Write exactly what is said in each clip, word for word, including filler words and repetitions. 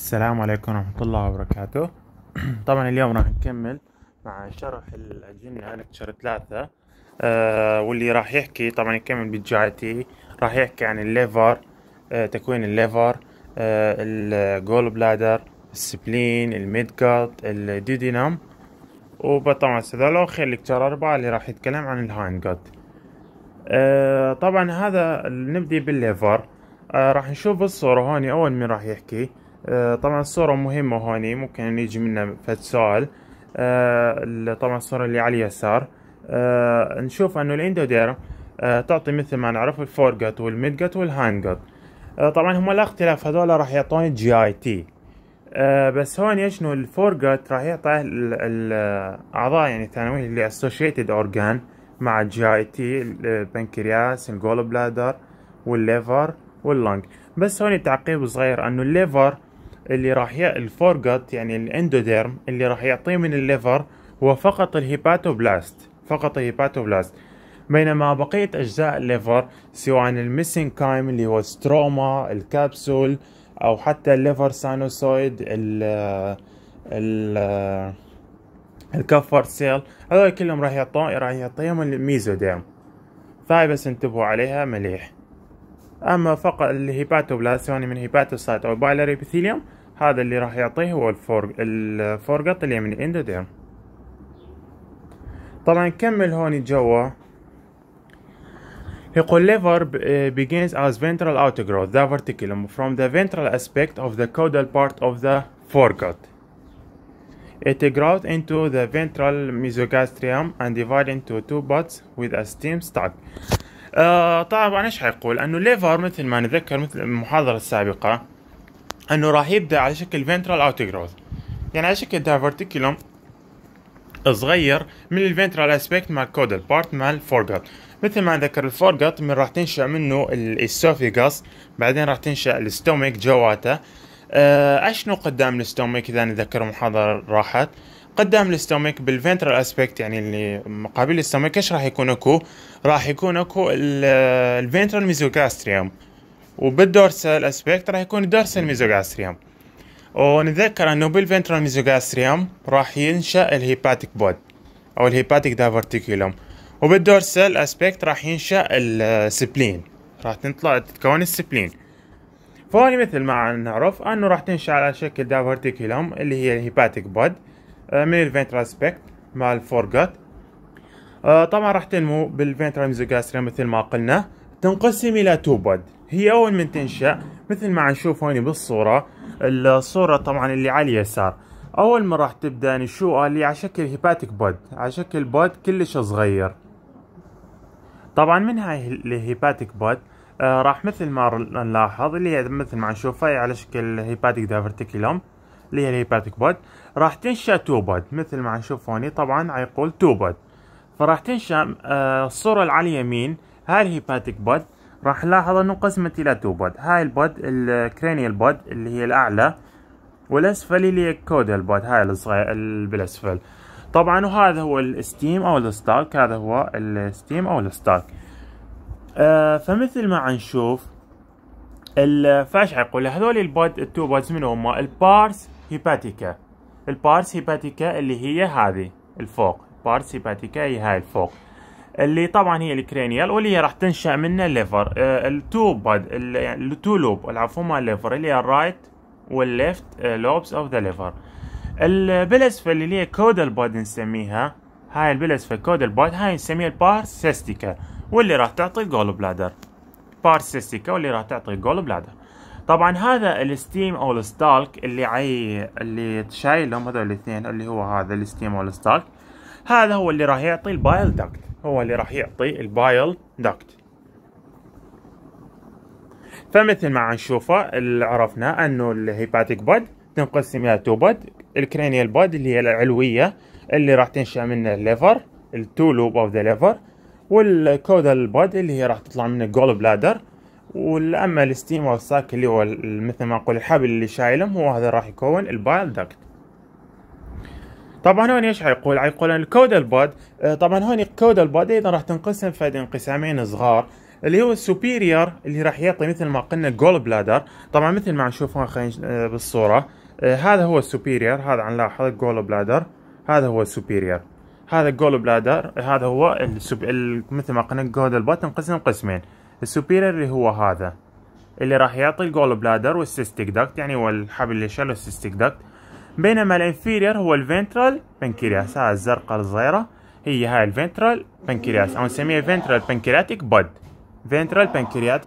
السلام عليكم ورحمة الله وبركاته. طبعا اليوم راح نكمل مع شرح الأجنة لكتشر ثلاثة. آه واللي راح يحكي طبعا يكمل بالجي تي، راح يحكي عن الليفر، آه تكوين الليفر، آه الجول بلادر، السبلين، الميدجات، الديودينم، وطبعا هذول خير لكتشر أربعة اللي راح يتكلم عن الهاينجات. آه طبعا هذا نبدي بالليفر. آه راح نشوف الصورة هوني أول من راح يحكي. آه طبعا الصورة مهمة هوني، ممكن يجي منها فد سؤال. آه طبعا الصورة اللي على اليسار، آه نشوف انه الاندوديرم آه تعطي مثل ما نعرف الفورجت والميدجت والهاينجت. آه طبعا هم لا اختلاف، هذول راح يعطوني جي اي تي. آه بس هون يشنو الفورجت راح يعطي الاعضاء يعني الثانويه اللي associated organ مع الجي اي تي، البنكرياس، الجول بلادر، والليفر واللنج. بس هون تعقيب صغير انه الليفر اللي راح ي... الفورجت يعني الاندوديرم اللي راح يعطيه من الليفر هو فقط الهيباتوبلاست، فقط الهيباتوبلاست، بينما بقية أجزاء الليفر سواء الميسنكايم اللي هو ستروما، الكبسول، أو حتى الليفر سانوسويد، ال ال الكفر سيل، هذول كلهم راح يعطون راح يعطيهم الميزوديرم، فهاي بس انتبهوا عليها مليح. أما فقط الهيباتوبلاست سواء من هيباتوسايت أو بايلري ابيثيليوم، هذا اللي راح يعطيه هو الفورج الفورجت اللي من الاندوديرم. طبعا نكمل هون جوا. يقول liver begins as ventral outgrowth diverticulum from the ventral aspect of the caudal part of the foregut. It grows into the ventral mesogastrium and divides into two buds with a stem stalk. آه طبعا ايش حيقول؟ انه الليفر مثل ما نذكر مثل المحاضرة السابقة انه راح يبدأ على شكل ventral outgrowth، يعني على شكل diverticulum صغير من الفنترال اسبكت مع الكودال بارت مع الفورجت. مثل ما ذكر الفورجت من راح تنشأ منه الاسوفيغاس، بعدين راح تنشأ الستومك جواته. آه اشنو قدام الستومك؟ اذا نذكر محاضرة راحت قدام الستومك بالفنترال اسبكت يعني اللي مقابل الستومك ايش راح يكون اكو؟ راح يكون اكو الفنترال ميزوغاستريوم، وبالدورسال اسبكت راح يكون الدورسال ميزوغاستريوم. ونتذكر انه بالفنترال ميزوغاستريوم راح ينشأ الهيباتيك بود او الهيباتيك دايفرتيكولوم، وبالدورسال اسبكت راح ينشأ السبلين، راح تطلع تتكون السبلين. فهوني مثل ما نعرف انه راح تنشأ على شكل دايفرتيكولوم اللي هي الهيباتيك بود من الفنترال اسبكت مع الفورجت. طبعا راح تنمو بالفنترال ميزوغاستريوم مثل ما قلنا، تنقسم الى تو بود. هي اول من تنشأ مثل ما نشوف هوني بالصورة، الصورة طبعا اللي على اليسار، اول ما راح تبدأ نشوفها اللي على شكل هيباتيك بود، على شكل بود كلش صغير. طبعا من هاي الهيباتيك بود آه راح مثل ما نلاحظ اللي هي مثل ما نشوفها على شكل هيباتيك دايفرتيكولوم اللي هي الهيباتيك بود، راح تنشأ تو بود مثل ما نشوف هوني. طبعا يقول تو بود، فراح تنشأ آه الصورة اللي على اليمين هاي الهيباتيك بود، راح نلاحظ انه انقسمت الى تو بود. هاي البود الكرينيال بود اللي هي الاعلى، والاسفل اللي هي الكودال بود هاي الصغير بالاسفل. طبعا وهذا هو الستيم او الستاك، هذا هو الستيم او الستاك. آه فمثل ما نشوف فايش حيقول هذول البود التو بودز من هم؟ البارس هيباتيكا، البارس هيباتيكا اللي هي هذه الفوق، بارس هيباتيكا هي هاي الفوق اللي طبعا هي الكرينيال، واللي هي راح تنشأ منها الليفر. آه التو بود يعني التو لوب العفو مال الليفر اللي هي الرايت والليفت لوبس اوف ذا ليفر. بالاسفل اللي هي كودال بود نسميها، هاي بالاسفل كودال بود هاي نسميها البارس سيستيكا، واللي راح تعطي الجول بلادر. بارس سيستيكا واللي راح تعطي الجول بلادر. طبعا هذا الستيم او الستالك اللي عي اللي تشايلهم هذول الاثنين اللي هو هذا الستيم او الستالك، هذا هو اللي راح يعطي البايل داكت، هو اللي راح يعطي البايل داكت. فمثل ما نشوفه عرفنا انه الهيباتيك بود تنقسم الى تو بود، الكرينيال بود اللي هي العلويه اللي راح تنشأ منها الليفر التو لوب اوف ذا ليفر، والكودال بود اللي هي راح تطلع من الجول بلادر، واما الستيم او الساك اللي هو مثل ما نقول الحبل اللي شايلهم هو هذا راح يكون البايل داكت. طبعا هون ايش حيقول؟ حيقول ان الكودال بود طبعا هون الكودال بود ايضا راح تنقسم في انقسامين صغار، اللي هو السوبيريور اللي راح يعطي مثل ما قلنا الجول بلادر. طبعا مثل ما نشوف هون خلينا بالصورة، آه هذا هو السوبيريور، هذا عن لاحظ الجول بلادر، هذا هو السوبيريور، هذا الجول بلادر، هذا هو السوب... ال... مثل ما قلنا الجول البطن انقسم قسمين. السوبيريور اللي هو هذا اللي راح يعطي الجول بلادر والسيستيك داكت، يعني هو الحبل اللي شاله السيستيك داكت. بينما الانفيريور هو الفنترال بنكرياس، هاي الزرقاء الصغيرة هي هاي الفنترال بنكرياس، او نسميها فنترال بنكرياتيك بود، فنترال بنكريات.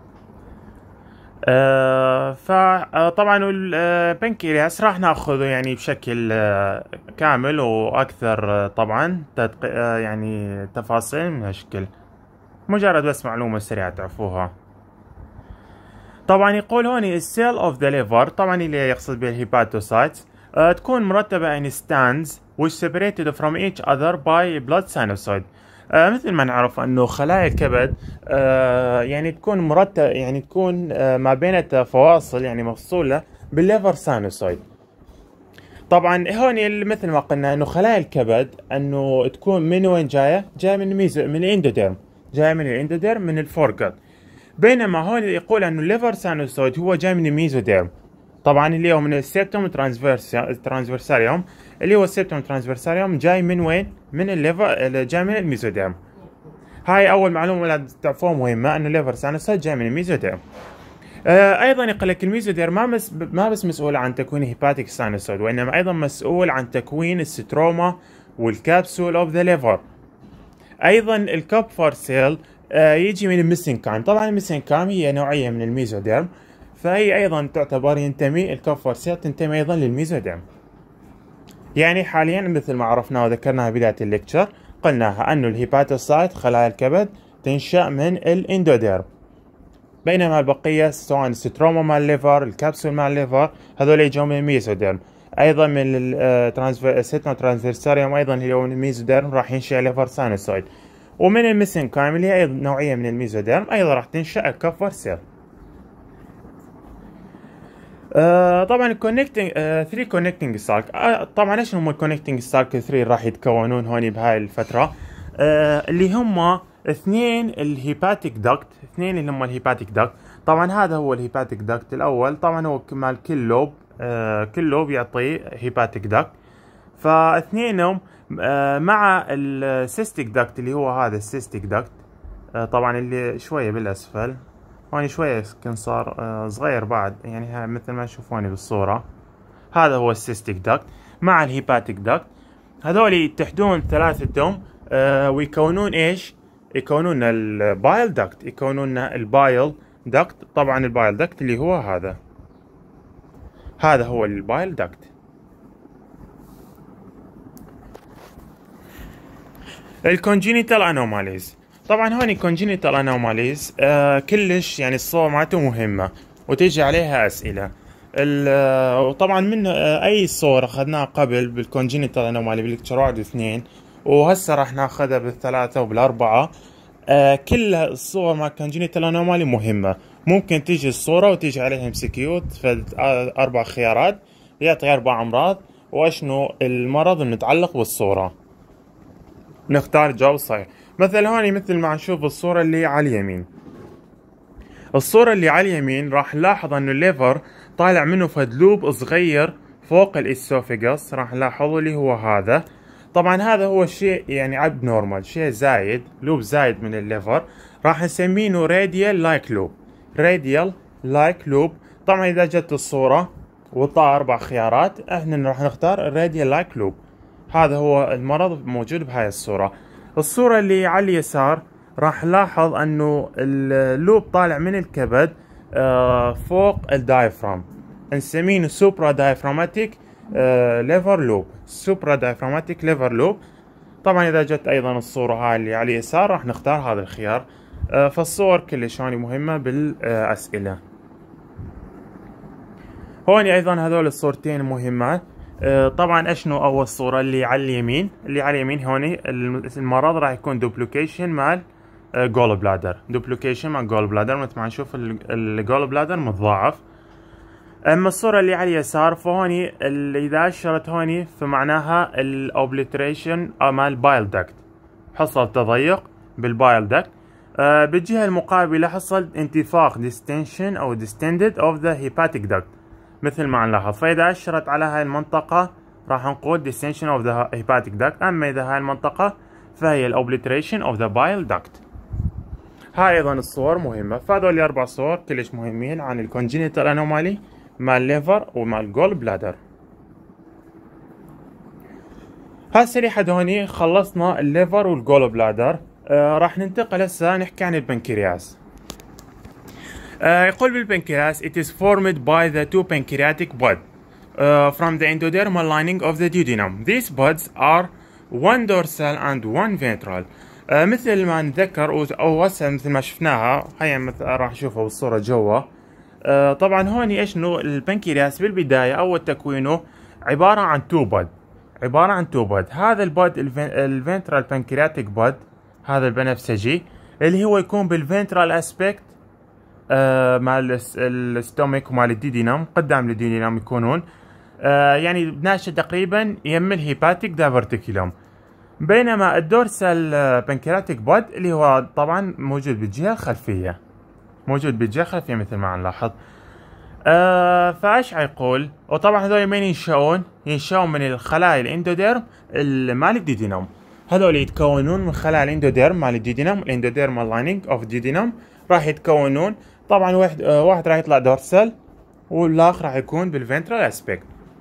آه فطبعا البنكرياس راح ناخذه يعني بشكل آه كامل واكثر آه طبعا تدق... آه يعني تفاصيل من هالشكل، مجرد بس معلومة سريعة تعرفوها. طبعا يقول هون السيل اوف ذا ليفر، طبعا اللي يقصد بها الهيباتوسايتس، آه تكون مرتبة in stands which separated from each other by blood sinusoid. آه مثل ما نعرف انه خلايا الكبد آه يعني تكون مرتب، يعني تكون آه ما بينها فواصل يعني مفصولة بالليفر ساينوسويد. طبعا هون مثل ما قلنا انه خلايا الكبد انه تكون من وين جاية؟ جاية من الميزو من الاندوديرم، جاية من الاندوديرم من الفورجت. بينما هون يقول انه الليفر ساينوسويد هو جاي من الميزوديرم، طبعا اللي هو من السيبتوم ترانسفيرساريوم، اللي هو السيبتوم ترانسفيرساريوم جاي من وين؟ من الليفر، جاي من الميزوديرم. هاي اول معلومه لازم تعرفوها مهمه، انه الليفر ساينوسويد جاي من الميزوديرم. آه ايضا يقول لك الميزوديرم ما بس ما بس مسؤول عن تكوين هيباتيك ساينوسويد، وانما ايضا مسؤول عن تكوين الستروما والكابسول اوف ذا ليفر. ايضا الكوبفر سيل آه يجي من الميسنكايم، طبعا الميسنكايم هي نوعيه من الميزوديرم، فهي ايضا تعتبر ينتمي الكوبفر سيل تنتمي ايضا للميزوديرم. يعني حاليا مثل ما عرفنا وذكرناها بدايه الليكتشر، قلناها انه الهيباتوسايت خلايا الكبد تنشا من الاندوديرم، بينما البقيه سواء الستروما مال الليفر، الكبسول مال الليفر، هذول يجوا من الميزوديرم. ايضا من السيتنو ترانسفيرساريوم ايضا اللي هو من الميزوديرم راح ينشا ليفر ساينوسويد، ومن الميسنكايم اللي هي ايضا نوعيه من الميزوديرم ايضا راح تنشا الكوبفر سيل. آه طبعا الكونكتنج ثري كونكتنج ساك، طبعا ايش هم الكونكتنج ساك ثري راح يتكونون هون بهاي الفتره؟ آه اللي هم اثنين الهيباتيك داكت، اثنين اللي هم الهيباتيك داكت. طبعا هذا هو الهيباتيك داكت الاول، طبعا هو كمال كل لوب، آه كل لوب يعطي هيباتيك داكت، فاثنينهم آه مع السيستيك داكت اللي هو هذا السيستيك داكت، آه طبعا اللي شويه بالاسفل هون شوية كان صار آه صغير بعد، يعني ها مثل ما تشوفوني بالصورة، هذا هو السيستيك داكت مع الهيباتيك داكت. هذول يتحدون ثلاثتهم آه ويكونون ايش؟ يكونون البايل داكت، يكونون البايل داكت. طبعا البايل داكت اللي هو هذا، هذا هو البايل داكت. الكونجينيتال انوماليز، طبعا هون كونجينيتال انوماليز آه كلش يعني الصور مالته مهمة وتيجي عليها اسئلة. وطبعا من آه اي صور اخذناها قبل بالكونجينيتال انومالي بالليكتشر واحد واثنين، وهسه راح ناخذها بالثلاثة وبالاربعة. آه كل الصور مع كونجينيتال انومالي مهمة، ممكن تيجي الصورة وتيجي عليها ام سي كيو اربع خيارات، يعطي اربع امراض واشنو المرض المتعلق بالصورة، نختار الجواب الصحيح. مثل هوني مثل ما نشوف الصورة اللي على اليمين، الصورة اللي على اليمين راح نلاحظ انه الليفر طالع منه فد لوب صغير فوق الاسوفيجاس، راح نلاحظه اللي هو هذا. طبعا هذا هو شيء يعني عب نورمال، شيء زايد، لوب زايد من الليفر، راح نسمينه راديال لايك لوب، راديال لايك لوب. طبعا اذا جت الصورة وطلع اربع خيارات احنا راح نختار الراديال لايك لوب، هذا هو المرض موجود بهاي الصورة. الصورة اللي على اليسار راح نلاحظ انه اللوب طالع من الكبد فوق الدايفرام، نسميه سوبرا دايفراماتيك ليفر لوب، سوبرا دايفراماتيك ليفر لوب. طبعا اذا جت ايضا الصورة هاي اللي على اليسار راح نختار هذا الخيار. فالصور كلش هوني مهمة بالاسئلة. هون ايضا هذول الصورتين مهمات. طبعا اشنو اول صورة اللي على اليمين، اللي على اليمين هوني المرض راح يكون دوبليكيشن مال جول بلادر، دوبليكيشن مال جول بلادر، مثل ما نشوف الجول بلادر متضاعف. اما الصورة اللي على اليسار فهوني اللي اذا اشرت هوني فمعناها الاوبليتريشن مال بايل داكت، حصل تضيق بالبايل داكت. آه بالجهة المقابلة حصل انتفاخ distension أو distended of the hepatic duct مثل ما نلاحظ. فإذا أشرت على هاي المنطقة راح نقول distension of the hepatic duct. أما إذا هاي المنطقة فهي obliteration of the bile duct. هاي أيضا الصور مهمة. فهذول أربع صور كلش مهمين عن الكونجينيتال أنومالي مال الليفر ومال جول بلادر. هسه لحد هوني خلصنا الليفر والجول بلادر. آه راح ننتقل هسه نحكي عن البنكرياس. آه يقول بالبنكرياس it is formed by the two pancreatic buds uh, from the endodermal lining of the duodenum. These buds are one dorsal and one ventral. آه مثل ما نتذكر او هسه مثل ما شفناها هيا مثل راح نشوفها بالصورة جوا. آه طبعا هوني ايش نوع البنكرياس بالبداية اول تكوينه عبارة عن تو بد عبارة عن تو بد. هذا البد الفنترال بانكرياتيك بد هذا البنفسجي اللي هو يكون بالفنترال اسبكت آه مال الستومك ومال الديدينم قدام الديدينم يكونون آه يعني ناشئ تقريبا يم الهيباتيك دايفرتيكولوم. بينما الدورسال بانكرياتيك بد اللي هو طبعا موجود بالجهة الخلفية موجود بالجهة الخلفية مثل ما نلاحظ. آه فايش يقول؟ وطبعا هذول من ينشؤون؟ ينشؤون من الخلايا الاندوديرم مال الديدينم. هذول يتكونون من خلايا الاندوديرم مال الديدينم الاندوديرمال لايننج اوف ديدينم راح يتكونون. طبعا واحد آه واحد راح يطلع دورسال والاخر راح يكون بالفنترال اسبكت.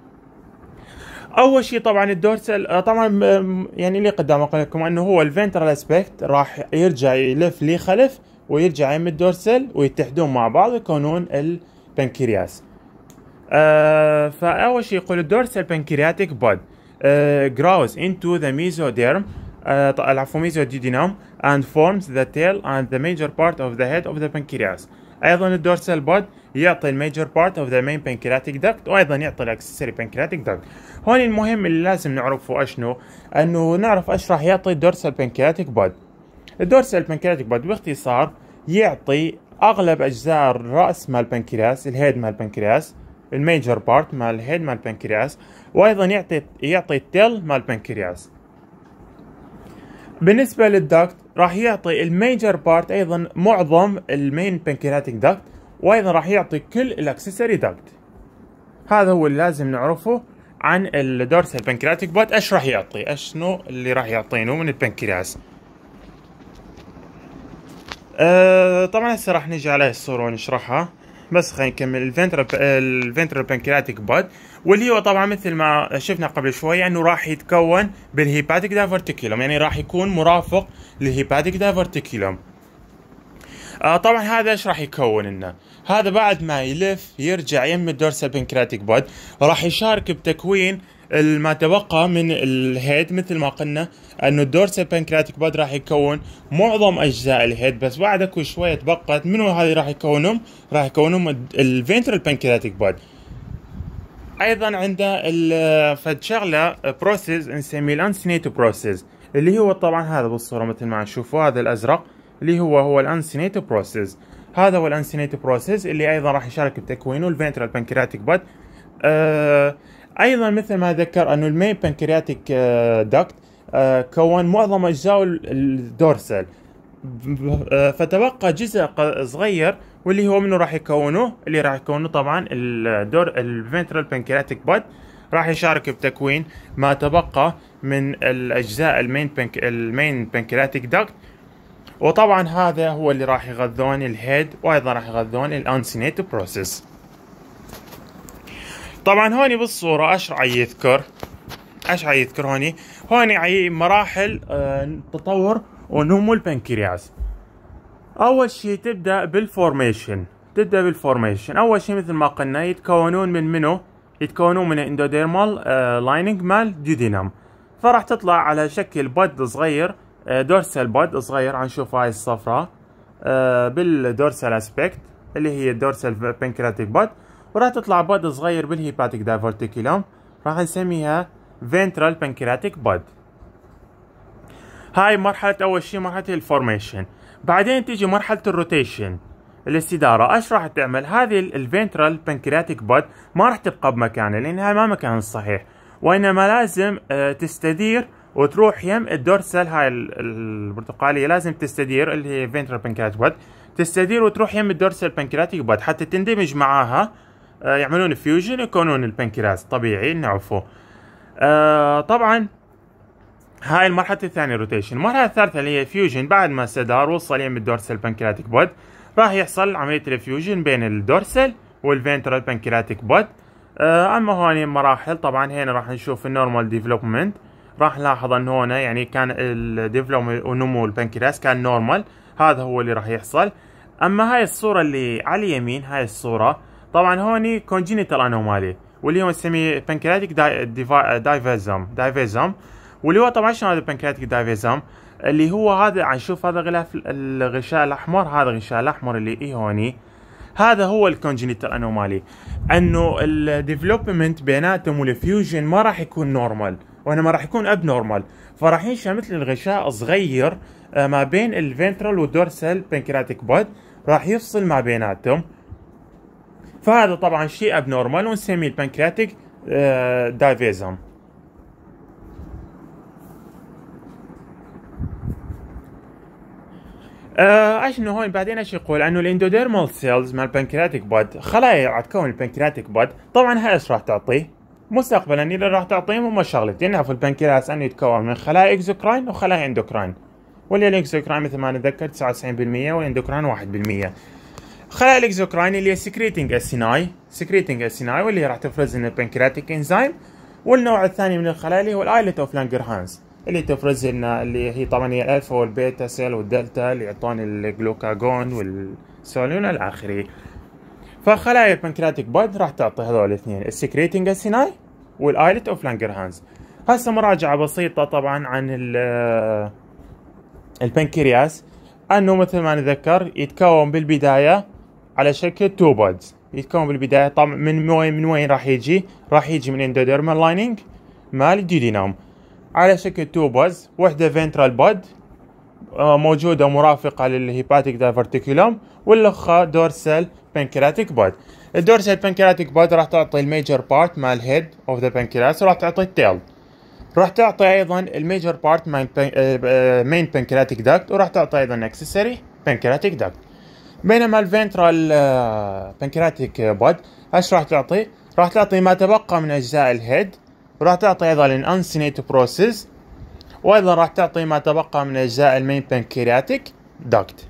اول شيء طبعا الدورسال آه طبعا يعني اللي قدام اقول لكم انه هو الفنترال اسبكت راح يرجع يلف لي خلف ويرجع يم الدورسال ويتحدون مع بعض ويكونون البنكرياس. آه فاول شيء يقول الدورسال بانكرياتيك بود uh, grows into the mesoderm العفو mesoduodenum and forms the tail and the major part of the head of the pancreas. ايضا الدورسال بود يعطي الميجر بارت اوف ذا مين بانكرياتيك داكت وايضا يعطي الاكسسوري بانكرياتيك داكت. هون المهم اللي لازم نعرفه اشنو؟ انه نعرف ايش راح يعطي الدورسال بانكرياتيك بود. الدورسال بانكرياتيك بود باختصار يعطي اغلب اجزاء الراس مال البنكرياس الهيد مال البنكرياس الميجر بارت مال الهيد مال البنكرياس وايضا يعطي يعطي التيل مال البنكرياس. بالنسبه للداكت راح يعطي الميجر بارت ايضا معظم المين بانكرياتيك داكت وايضا راح يعطي كل الاكسسوري داكت. هذا هو اللي لازم نعرفه عن الدورسال بانكرياتيك بود. ايش راح يعطي؟ ايش شنو اللي راح يعطينه من البنكرياس؟ أه طبعا هسه راح نجي على الصورة ونشرحها بس خلينا نكمل. الفنترال الفنترال بانكرياتيك بود واللي هو طبعا مثل ما شفنا قبل شوية انه راح يتكون بالهيباتيك دايفرتيكولوم يعني راح يكون مرافق للهيباتيك دايفرتيكولوم. آه طبعا هذا ايش راح يكون لنا؟ هذا بعد ما يلف يرجع يم الدورسال بانكرياتيك بود راح يشارك بتكوين ما تبقى من الهيد مثل ما قلنا انه الدورسال بانكرياتيك بود راح يكون معظم اجزاء الهيد بس بعد اكو شويه تبقت. منو هذه راح يكونهم؟ راح يكونهم الفنترال بانكرياتيك بود. ايضا عنده فد شغله بروسيس نسميه الانسينيتو بروسيس اللي هو طبعا هذا بالصوره مثل ما نشوفه هذا الازرق اللي هو هو الانسينيتو بروسيس. هذا هو الانسينيتو بروسيس اللي ايضا راح يشارك بتكوينه الفنترال بانكرياتيك بود. آه ايضا مثل ما ذكر انه المين بانكرياتيك آه داكت آه كون معظم اجزاء الدورسال آه فتبقى جزء صغير واللي هو منه راح يكونه اللي راح يكونه طبعا الدور الفنترال بانكرياتيك بود راح يشارك بتكوين ما تبقى من الاجزاء المين بانك المين بانكرياتيك داكت. وطبعا هذا هو اللي راح يغذون الهيد وايضا راح يغذون الانسينيتو بروسيس. طبعا هوني بالصورة ايش راح يذكر؟ ايش راح يذكر هوني؟ هوني عي مراحل آه تطور ونمو البنكرياس. اول شيء تبدأ بالفورميشن تبدأ بالفورميشن اول شيء مثل ما قلنا يتكونون من منو؟ يتكونون من الاندوديرمال آه لايننج مال ديودينم. فراح تطلع على شكل بود صغير آه دورسال بود صغير عنشوف هاي الصفراء آه بالدورسال اسبكت اللي هي الدورسال بانكرياتيك بود وراح تطلع بود صغير بالهيباتيك دايفرتيكولوم راح نسميها فنترال بانكرياتيك بود. هاي مرحلة اول شيء مرحلة الفورميشن. بعدين تيجي مرحلة الروتيشن الاستدارة. ايش راح تعمل؟ هذه الفنترال بانكرياتيك بود ما راح تبقى بمكانها لان هاي ما مكانها الصحيح وانما لازم تستدير وتروح يم الدورسال هاي البرتقاليه لازم تستدير اللي هي فينترال بانكرياتيك بود، تستدير وتروح يم الدورسال بانكرياتيك بود حتى تندمج معاها، آه يعملون فيوجن يكونون البنكرياس طبيعي نعرفه. آه طبعا هاي المرحله الثانيه روتيشن. المرحله الثالثه اللي هي فيوجن، بعد ما استدار وصل يم الدورسال بانكرياتيك بود راح يحصل عمليه الفيوجن بين الدورسال والفينترال بانكرياتيك بود. آه اما هون مراحل، طبعا هنا راح نشوف النورمال ديفلوبمنت، راح نلاحظ ان هنا يعني كان الديفلوبمنت ونمو البنكرياس كان نورمال، هذا هو اللي راح يحصل. اما هاي الصوره اللي على اليمين، هاي الصوره طبعا هوني كونجينيتال انومالي، واللي هو نسميه بانكرياتيك دايفيزم دايفيزم واللي هو طبعا شنو هذا البانكرياتيك دايفيزم؟ اللي هو هذا عن شوف هذا غلاف الغشاء الاحمر، هذا الغشاء الاحمر اللي ايه هوني، هذا هو الكونجينيتال انومالي، انه الديفلوبمنت بيناتهم والفيوجن ما راح يكون نورمال وانما راح يكون اب نورمال، فراح ينشا مثل الغشاء صغير ما بين الفنترال والدورسال بانكرياتيك بود، راح يفصل ما بيناتهم، فهذا طبعا شيء اب نورمال ونسميه البانكرياتيك دايفيزم. آه اشنو هون بعدين ايش يقول؟ انه الاندوديرمال سيلز مال البنكرياتيك بود، خلايا راح تكون البنكرياتيك بود، طبعا هاي ايش راح تعطيه؟ مستقبلا اللي راح تعطيهم هم شغلتين، نعرف البنكرياس انه يتكون من خلايا اكزوكراين وخلايا اندوكراين، واللي الاكزوكراين مثل ما نتذكر تسعة وتسعين بالمئة والاندوكراين واحد بالمئة. خلايا الاكزوكراين اللي هي سكريتنج اسيناي، سكريتنج اسيناي واللي راح تفرز لنا البنكرياتيك انزيم، والنوع الثاني من الخلايا اللي هو الايلت اوف لانجرهانز اللي تفرز لنا اللي هي طبعا هي الالفا والبيتا سيل والدلتا اللي يعطون الجلوكاجون والسولين الى اخره. فخلايا البنكرياتيك بود راح تعطي هذول الاثنين، السكريتنج اسيناي والايلت اوف لانجرهانز. هسه مراجعه بسيطه طبعا عن البنكرياس، انه مثل ما نذكر يتكون بالبدايه على شكل تو بودز، يتكون بالبدايه طبعا من وين من وين راح يجي؟ راح يجي من اندوديرمال لايننج مال الديودينوم على شكل تو بودز، وحده فنترال بود موجوده مرافقه للهيباتيك دايفرتيكولوم، والاخرى دورسال بانكرياتيك بود. الدورسال بانكرياتيك بود راح تعطي الميجر بارت مال هيد اوف ذا بانكرياس، وراح تعطي التيل، راح تعطي ايضا الميجر بارت مال مين بانكرياتيك داكت، وراح تعطي ايضا اكسسوري بانكرياتيك داكت. بينما الفنترال بانكرياتيك بود ايش راح تعطي؟ راح تعطي ما تبقى من اجزاء الهيد، وراح تعطي ايضا الانسينيت بروسيس، وايضا راح تعطي ما تبقى من اجزاء المين بانكرياتيك داكت.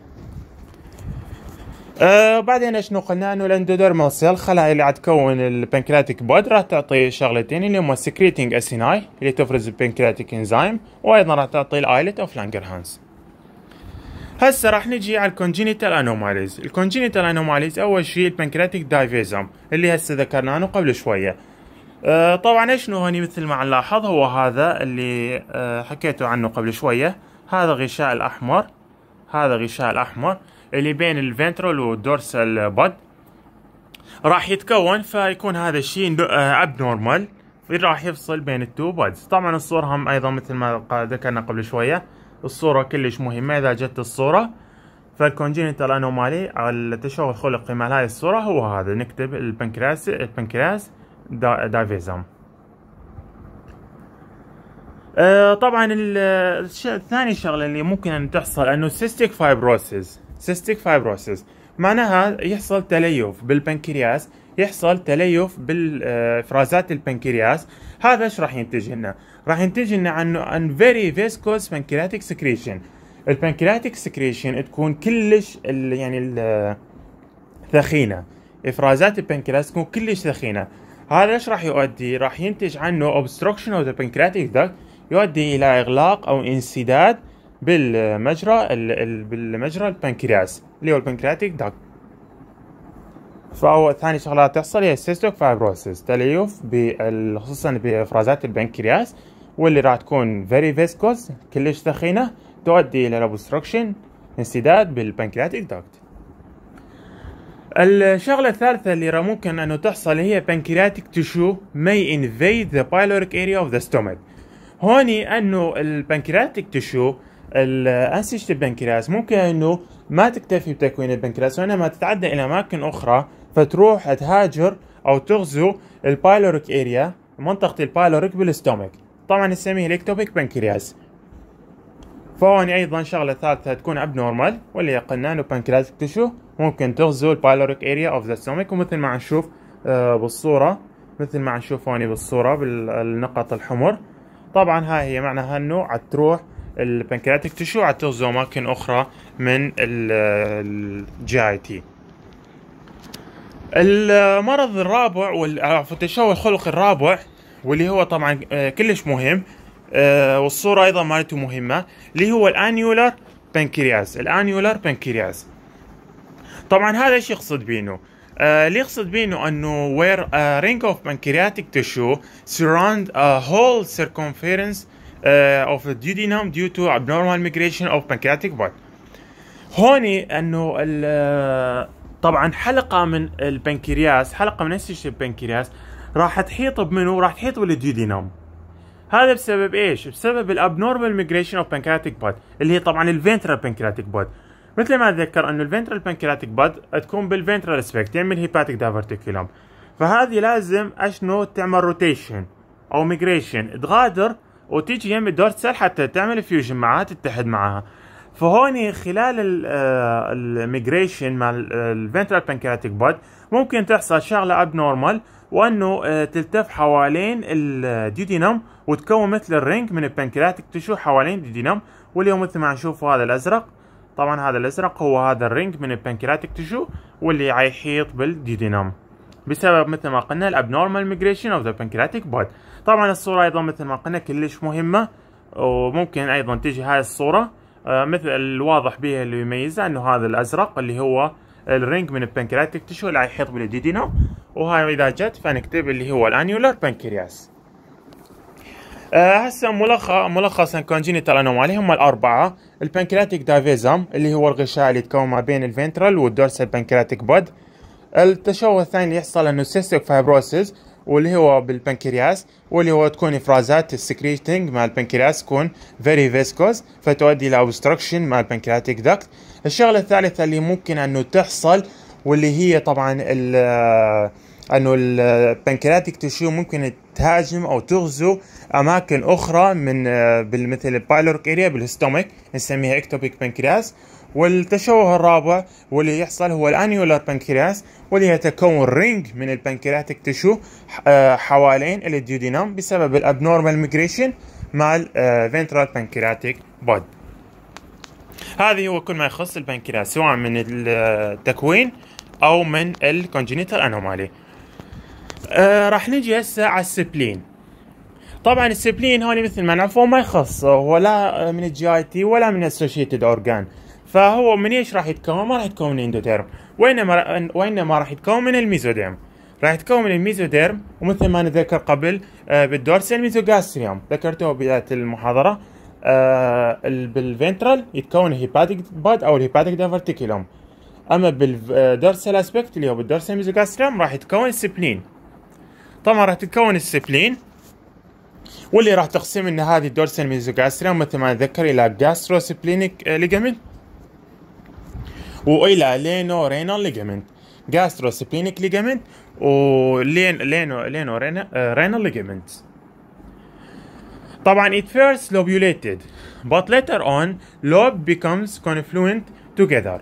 أه بعدين شنو قلنا؟ انه الاندوديرمال سيل خلايا اللي تكون البنكرياتيك بود راح تعطي شغلتين اللي هم سكريتنج اسيناي اللي تفرز البنكرياتيك انزيم، وايضا راح تعطي الايلت اوف لانجرهانز. هسه راح نجي على الكونجينيتال انوماليز. الكونجينيتال انوماليز اول شيء البنكرياتيك دايفيزم اللي هسه ذكرناه قبل شويه. أه طبعا شنو هوني مثل ما نلاحظ هو هذا اللي أه حكيته عنه قبل شويه، هذا غشاء الاحمر، هذا غشاء الاحمر اللي بين الفنترال والدورسال بود راح يتكون، فيكون هذا الشيء اب نورمال راح يفصل بين التو بودز. طبعا الصورة هم ايضا مثل ما ذكرنا قبل شويه، الصورة كلش مهمة اذا جت الصورة. فالكونجينيتال انومالي على التشوه الخلقي مال هاي الصورة هو هذا، نكتب البنكرياس البنكرياس دايفيزم. آه طبعا الثاني شغله اللي ممكن ان تحصل انه سيستيك فايبروسيس. سيستيك فايبروسيس معناها يحصل تليف بالبنكرياس، يحصل تليف بالافرازات البنكرياس. هذا ايش راح ينتج لنا؟ راح ينتج لنا عنه ان فيري فيسكوس بنكرياتيك سكريشن. البنكرياتيك سكريشن تكون كلش ال يعني ال ثخينه، افرازات البنكرياس تكون كلش ثخينه. هذا ايش راح يؤدي؟ راح ينتج عنه obstruction of the pancreatic duct، يؤدي الى اغلاق او انسداد بالمجرى بالمجرى البنكرياس اللي هو البنكرياتيك داكت. فهو ثاني شغله تحصل هي سيستيك فايبروسيس، تليف خصوصا بافرازات البنكرياس، واللي راح تكون فيري فيسكوس كلش ثخينه، تؤدي الى obstruction انسداد بالبنكرياتيك داكت. الشغله الثالثه اللي ممكن انه تحصل هي pancreatic tissue may invade the pyloric area of the stomach. هوني انه البنكرياتيك تيشو الانسجه البنكرياس ممكن انه ما تكتفي بتكوين البنكرياس، وانما تتعدى الى اماكن اخرى، فتروح تهاجر او تغزو البايلوريك اريا، منطقه البايلوريك بالاستومك. طبعا نسميه الاكتوبيك بنكرياس. فهون ايضا شغله ثالثه تكون ابنورمال، واللي قلنا انه بنكرياتيك تشو ممكن تغزو البايلوريك اريا اوف ذا ستومك، ومثل ما نشوف آه بالصوره، مثل ما نشوف هون بالصوره بالنقط الحمر. طبعا هاي هي معناها انه عاد تروح البنكرياتيك تشو عاد تغزو اماكن اخرى من الجي اي تي. المرض الرابع والتشوه الخلقي الرابع، واللي هو طبعا كلش مهم، أه والصورة أيضا مالته مهمة، اللي هو الانيولار بنكرياس. الانيولار بنكرياس طبعا هذا ايش يقصد بينه؟ أه اللي يقصد بينه انه where a ring of pancreatic tissue surround a whole circumference uh, of the duodenum due to abnormal migration of pancreatic bud. هوني انه طبعا حلقة من البنكرياس، حلقة من نسيج البنكرياس راح تحيط بمنو؟ راح تحيط بالديودينم. هذا بسبب ايش؟ بسبب الابنورمال ميجريشن اوف بانكرياتيك باد، اللي هي طبعا الفنترال بانكرياتيك باد. مثل ما اتذكر انه الفنترال بانكرياتيك باد تكون بالفنترال اسبكت، يعني الهيباتيك دايفرتيكولوم. فهذه لازم اشنو؟ تعمل روتيشن او ميجريشن، تغادر وتيجي يم الدورسال حتى تعمل فيوجن معها، تتحد معها. فهوني خلال الميجريشن مع الفنترال بانكرياتيك باد ممكن تحصل شغله ابنورمال، وانه تلتف حوالين الديودينم وتكون مثل الرينج من البنكرياتيك تشو حوالين الديودينم، واللي هو مثل ما نشوف هذا الازرق. طبعا هذا الازرق هو هذا الرينج من البنكرياتيك تشو واللي عيحيط بالديودينم بسبب مثل ما قلنا الابنورمال ميجريشن اوف ذا بانكرياتيك باد. طبعا الصوره ايضا مثل ما قلنا كلش مهمه، وممكن ايضا تجي هاي الصوره مثل الواضح بها اللي يميزها انه هذا الازرق اللي هو الرينج من البنكرياتيك تشو اللي يحيط بالديودينم، وهاي اذا جت فنكتب اللي هو الانيولار بنكرياس. أه هسه ملخص ملخصا كونجينيتال انومالي هم الاربعه: البنكرياتيك دايفيزم اللي هو الغشاء اللي يتكون ما بين الفنترال والدورسال بنكرياتيك بود. التشوه الثاني اللي يحصل انه سيستيك فايبروسيس واللي هو بالبنكرياس، واللي هو تكون افرازات السكريتنج مع البنكرياس تكون فيري فيسكوز فتؤدي الى اوبستراكشن مع البنكرياتيك داكت. الشغله الثالثه اللي ممكن انه تحصل واللي هي طبعا انه البنكرياتيك تشو ممكن تهاجم او تغزو اماكن اخرى من مثل البايلوريك اريا بالستومك، نسميها اكتوبيك بنكرياس. والتشوه الرابع واللي يحصل هو الانيولار بنكرياس، واللي هي تكون رينج من البنكرياتيك تشو حوالين الديودينم بسبب الابنورمال ميجريشن مع الفنترال بنكرياتيك بود. هذه هو كل ما يخص البنكرياس سواء من التكوين او من الكونجينيتال انومالي. آه راح نجي هسه على السبلين. طبعا السبلين هون مثل ما نعرفه ما يخص ولا من الجي اي تي ولا من الاسوشيتد اورجان، فهو من ايش راح يتكون؟ ما راح يتكون من الاندوتيرم، وانما وانما راح يتكون من الميزوديرم. راح يتكون من الميزوديرم، ومثل ما نذكر قبل آه بالدورسال ميزوغاستريوم ذكرته بداية المحاضرة. آه بالفنترال يتكون الهيباتيك باد او الهيباتيك دايفرتيكولوم، اما بالدورسال اسبكت اللي هو بالدورسال ميزوغاستريوم راح يتكون السبلين. طبعا راح تتكون السبلين واللي راح تقسم ان هذه الدورسال ميزوغاستريوم مثل ما نذكر الى جاستروسبلينيك ليجامنت والى لينو رينال ليجامنت. جاستروسبلينيك ليجامنت ولين لينو لينو رينال ليجامنت. طبعا it first lobulated but later on lobe becomes confluent together.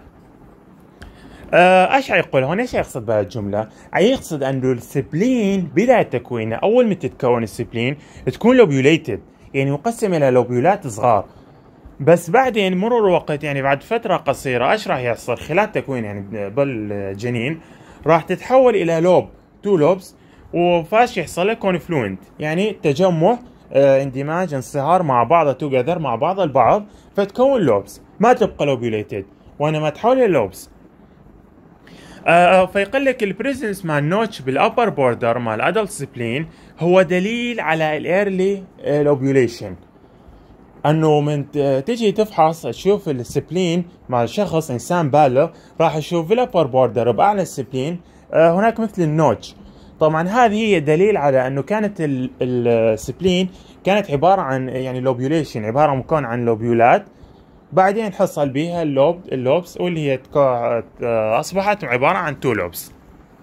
ايش يقول هون؟ ايش يقصد بهذه الجمله؟ يقصد انه السبلين بدايه تكوينه اول ما تتكون السبلين تكون لوبيوليتد، يعني مقسم الى لوبيولات صغار، بس بعدين مرور الوقت يعني بعد فتره قصيره ايش راح يحصل خلال تكوين يعني بالجنين؟ راح تتحول الى لوب، تو لوبس، وفاش يحصل له كونفلوينت يعني تجمع اه اندماج انصهار مع بعض توجذر مع بعض البعض فتكون لوبس، ما تبقى لوبيوليتد وانما تحول الى لوبس. آه فيقول لك البريزنس مع النوتش بالابر بوردر مع الادلت سبلين هو دليل على الايرلي لوبيوليشن، انه من تجي تفحص تشوف السبلين مع شخص انسان بالغ راح تشوف الابر بوردر باعلى السبلين آه هناك مثل النوتش. طبعا هذه هي دليل على انه كانت السبلين كانت عباره عن يعني لوبيوليشن، عباره مكون عن لوبيولات بعدين حصل بها اللوب اللوبس واللي هي اصبحت عباره عن تو لوبس،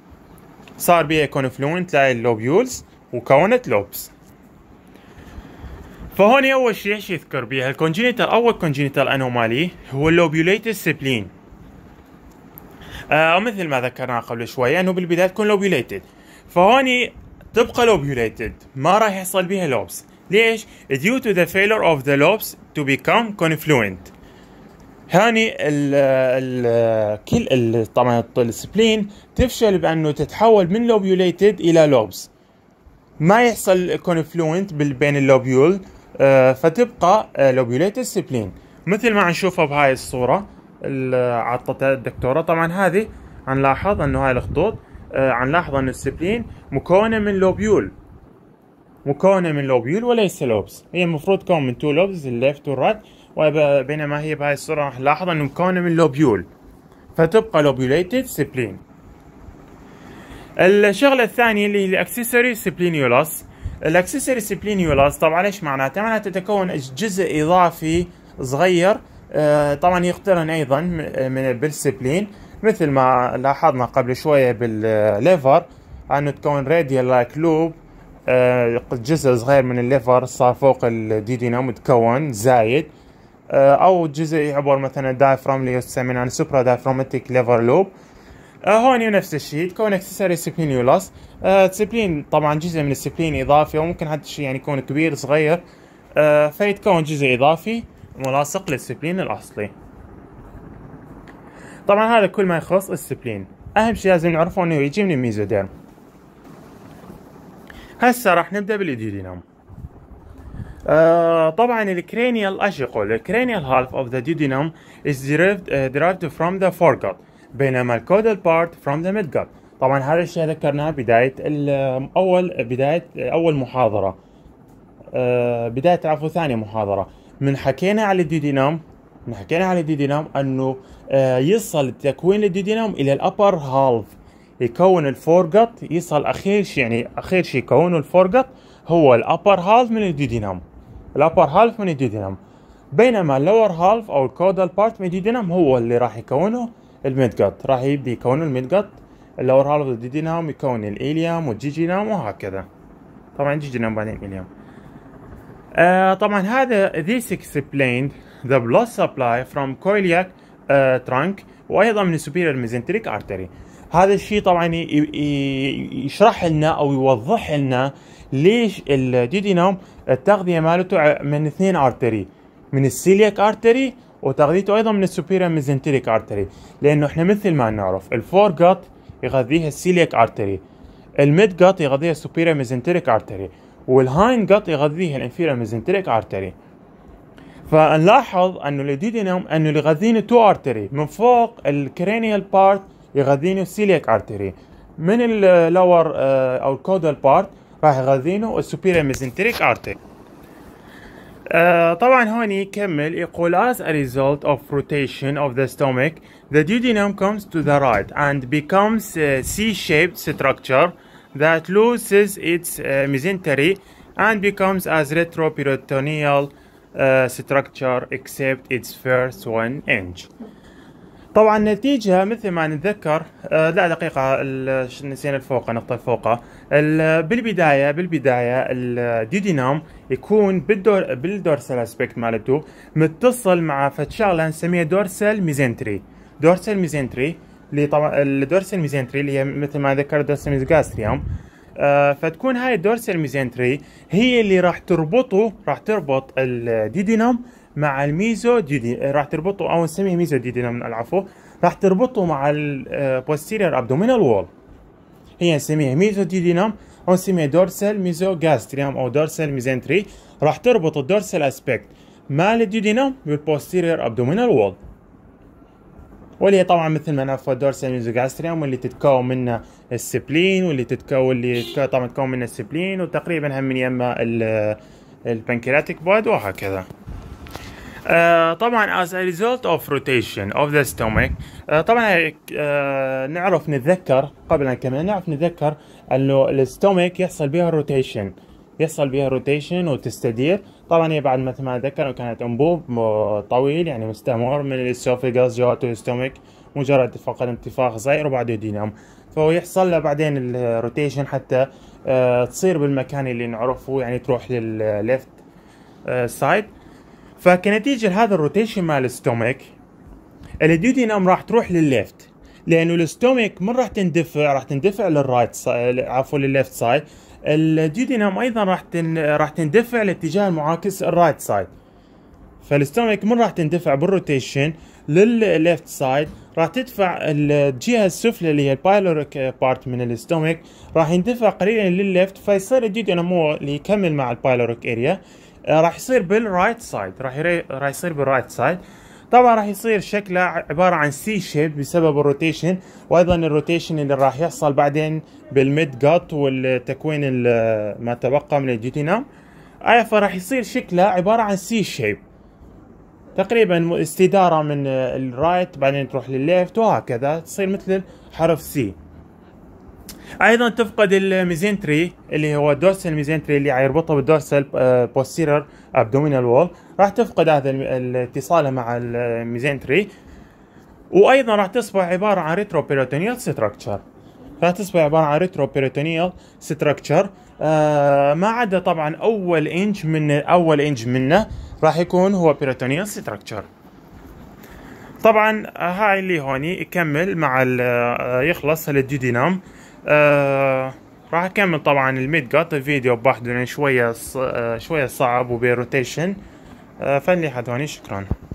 صار بها كونفلوينت لاي اللوبيولز وكونت لوبس. فهون اول شيء ايش يذكر بيها الكونجينيتال. اول كونجينيتال انومالي هو اللوبيوليتد سبلين، او مثل ما ذكرنا قبل شويه انه بالبدايه تكون لوبيوليتد، فهون تبقى لوبيوليتد ما راح يحصل بها لوبس. ليش؟ due to the failure of the lobes to become confluent. هاني ال ال كل ال طبعا السبلين تفشل بانه تتحول من لوبيوليتد الى لوبس، ما يحصل كونفلوينت بين اللوبيول، آه فتبقى آه لوبيوليتد سبلين مثل ما نشوفها بهاي الصوره اللي عطتها الدكتوره. طبعا هذه نلاحظ انه هاي الخطوط آه نلاحظ انه السبلين مكونه من لوبيول، مكونه من لوبيول وليس لوبس. هي المفروض تكون من تو لوبز الليفت والرايت، وبينما هي بهاي الصوره راح نلاحظ انه مكونه من لوبيول، فتبقى لوبيوليتد سبلين. الشغله الثانيه اللي هي الاكسسوري سبلينيولاس. الاكسسوري سبلينيولاس طبعا ايش معناته؟ معناته تتكون جزء اضافي صغير آه طبعا يقترن ايضا من بالسبلين، مثل ما لاحظنا قبل شويه بالليفر انه تكون راديال لايك لوب، آه جزء صغير من الليفر صار فوق الديودينم متكون زايد، آه او جزء يعبر مثلا دايفرام اللي يسمونه سوبرا دايفراماتيك ليفر لوب. آه هون نفس الشيء تكون اكسسوري سبلينيولاس. آه سبلين طبعا جزء من السبلين اضافي، وممكن حتى شيء يعني يكون كبير صغير، آه فيتكون جزء اضافي ملاصق للسبلين الاصلي. طبعا هذا كل ما يخص السبلين. اهم شيء لازم نعرفه انه يجي من الميزوديرم. هسه راح نبدا بالديودينم. آه طبعا الكرينيال ايش يقول؟ الكرينيال هالف اوف ذا ديودينم is derived uh, derived from the foregut، بينما الكودال بارت from the midgut. طبعا هذا الشيء ذكرناه بدايه اول بدايه اول محاضره، آه بدايه عفوا ثاني محاضره من حكينا على الديودينم، من حكينا على الديودينم انه آه يصل تكوين الديودينم الى الابر هالف، يكون الفورجت، يصل اخير شيء يعني اخير شيء يكونه الفورجت هو الابر هالف من الديودينم، الابر هالف من الديودينم، بينما اللور هالف او الكودال بارت من الديودينم هو اللي راح يكونه الميدجت، راح يبدي يكونه الميدجت. اللور هالف من الديودينم يكون الإيليوم والجيجينم وهكذا. طبعا جيجينم بعدين إيليوم. آه طبعا هذا this explained the blood supply from coeliac uh, trunk وايضا من superior mesenteric artery. هذا الشيء طبعا يشرح لنا او يوضح لنا ليش الديودينم التغذيه مالته من اثنين ارتري، من السيلياك ارتري وتغذيته ايضا من السوبيريور ميزنتريك ارتري، لانه احنا مثل ما نعرف الفور جات يغذيها السيلياك ارتري، الميد جات يغذيها السوبيريور ميزنتريك ارتري، والهاين جات يغذيها الانفيريور ميزنتريك ارتري. فنلاحظ انه الديودينم انه اللي يغذينه تو ارتري، من فوق الكرينيال بارت يغذينه السيلياك ارتري، من اللور او الكودال بارت راح يغذينه السوبيريور ميزنتريك ارتري. Uh, طبعا هون يكمل يقول as a result of rotation of the stomach the duodenum comes to the right and becomes a C-shaped structure that loses its uh, mesentery and becomes as retroperitoneal uh, structure except its first one inch. طبعا النتيجة مثل ما نتذكر آه لا دقيقة نسينا الفوقة نقطة الفوقة. بالبداية بالبداية الديودينم يكون بالدور بالدورسال اسبكت مالته متصل مع فد شغلة نسميها دورسال ميزنتري. دورسال ميزنتري اللي طبعا الدورسال ميزنتري اللي هي مثل ما ذكر دورسال ميزوغاستريوم. آه فتكون هاي الدورسال ميزنتري هي اللي راح تربطه راح تربط الديودينم مع الميزو ديودي، راح تربطه او نسميه ميزو ديودينم العفو، راح تربطه مع البوستيريور ابدومينال وول، هي نسميها ميزو ديودينم او نسميها دورسال ميزو جاستريوم او دورسال ميزنتري. راح تربط الدورسال اسبكت مال الديودينم بالبوستيريور ابدومينال وول، واللي هي طبعا مثل ما نعرف الدورسال ميزو جاستريوم واللي تتكون منه السبلين، واللي تتكون اللي طبعا تتكون منه السبلين وتقريبا هم من يمه البنكرياتيك بود وهكذا. Uh, طبعا as a result of rotation of the stomach uh, طبعا uh, نعرف نتذكر قبل ان كمان نعرف نتذكر انه الستومك يحصل بها روتيشن، يحصل بها روتيشن وتستدير. طبعا هي بعد مثل ما ذكر كانت انبوب طويل يعني مستمر من الاسوفيجاس جواته الستومك، مجرد فقط انتفاخ صغير وبعده ينام، فهو يحصل له بعدين الروتيشن حتى uh, تصير بالمكان اللي نعرفه، يعني تروح للليفت سايد. فكنتيجة لهذا الروتيشن مال الستومك الديودينام راح تروح للليفت، لانه الستومك من راح تندفع راح تندفع للرايت سايد، عفوا للليفت سايد. الديودينام ايضا راح تن... راح تندفع لاتجاه المعاكس الرايت سايد. فالستومك من راح تندفع بالروتيشن للليفت سايد، راح تدفع الجهه السفلى اللي هي البايلوريك بارت من الستومك راح يندفع قليلا للليفت، فيصير الديودينام هو اللي يكمل مع البايلوريك اريا، راح يصير بالرايت سايد، راح يري... راح يصير بالرايت سايد. طبعا راح يصير شكله عبارة عن سي شيب بسبب الروتيشن، وايضا الروتيشن اللي راح يحصل بعدين بالميد جات والتكوين ما تبقى من الديودينام، اي فراح يصير شكله عبارة عن سي شيب تقريبا، استدارة من الرايت بعدين تروح للليفت وهكذا تصير مثل حرف سي. ايضا تفقد الميزنتري اللي هو الدورسال ميزنتري اللي يربطه بالدورسال بوستيرر ابدومينال وول، راح تفقد هذا الاتصال مع الميزنتري. وايضا راح تصبح عباره عن ريترو بيريتونيال ستراكشر، راح تصبح عباره عن ريترو بيريتونيال ستراكشر آه ما عدا طبعا اول انج من اول انج منه راح يكون هو بيريتونيال ستراكشر. طبعا هاي اللي هوني يكمل مع يخلص الديودينام. آه راح اكمل طبعا الميد جات الفيديو بوحده لان شويه شويه صعب وبيروتيشن. آه فاللي حد هوني شكرا.